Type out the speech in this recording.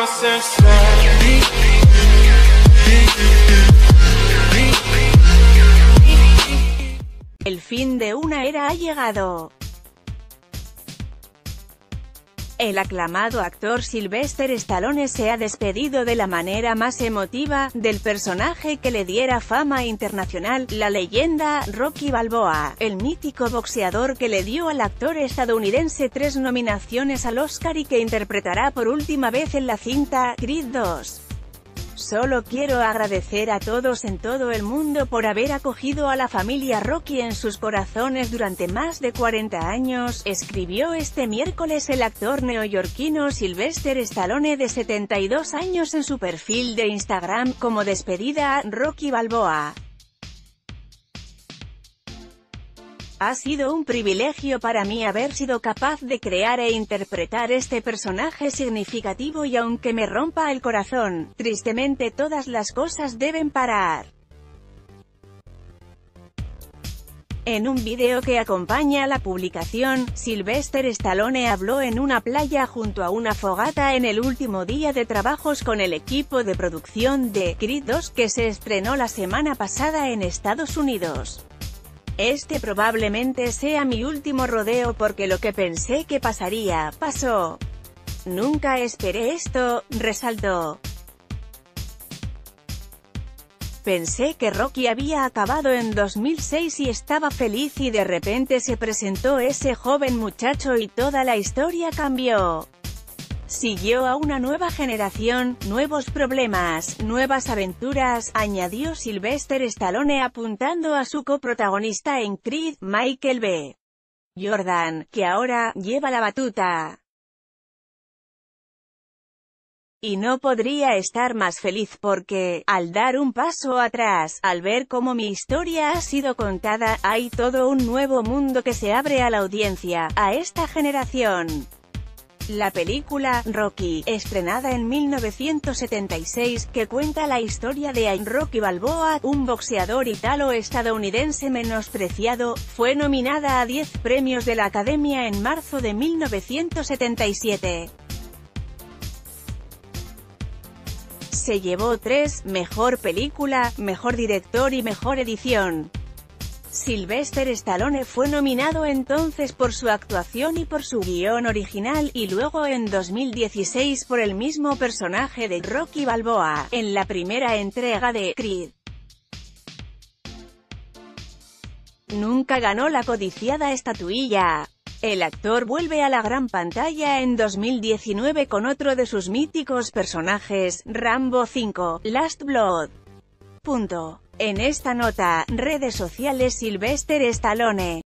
El fin de una era ha llegado. El aclamado actor Sylvester Stallone se ha despedido de la manera más emotiva del personaje que le diera fama internacional, la leyenda Rocky Balboa, el mítico boxeador que le dio al actor estadounidense 3 nominaciones al Oscar y que interpretará por última vez en la cinta Creed 2. Solo quiero agradecer a todos en todo el mundo por haber acogido a la familia Rocky en sus corazones durante más de 40 años, escribió este miércoles el actor neoyorquino Sylvester Stallone de 72 años en su perfil de Instagram, como despedida, Rocky Balboa. Ha sido un privilegio para mí haber sido capaz de crear e interpretar este personaje significativo y aunque me rompa el corazón, tristemente todas las cosas deben parar. En un video que acompaña la publicación, Sylvester Stallone habló en una playa junto a una fogata en el último día de trabajos con el equipo de producción de Creed 2 que se estrenó la semana pasada en Estados Unidos. Este probablemente sea mi último rodeo porque lo que pensé que pasaría, pasó. Nunca esperé esto, resaltó. Pensé que Rocky había acabado en 2006 y estaba feliz y de repente se presentó ese joven muchacho y toda la historia cambió. Siguió a una nueva generación, nuevos problemas, nuevas aventuras, añadió Sylvester Stallone apuntando a su coprotagonista en Creed, Michael B. Jordan, que ahora lleva la batuta. Y no podría estar más feliz porque, al dar un paso atrás, al ver cómo mi historia ha sido contada, hay todo un nuevo mundo que se abre a la audiencia, a esta generación. La película Rocky, estrenada en 1976, que cuenta la historia de Rocky Balboa, un boxeador ítalo-estadounidense menospreciado, fue nominada a 10 premios de la Academia en marzo de 1977. Se llevó 3, mejor película, mejor director y mejor edición. Sylvester Stallone fue nominado entonces por su actuación y por su guión original, y luego en 2016 por el mismo personaje de Rocky Balboa, en la primera entrega de Creed. Nunca ganó la codiciada estatuilla. El actor vuelve a la gran pantalla en 2019 con otro de sus míticos personajes, Rambo 5, Last Blood. En esta nota, redes sociales Sylvester Stallone.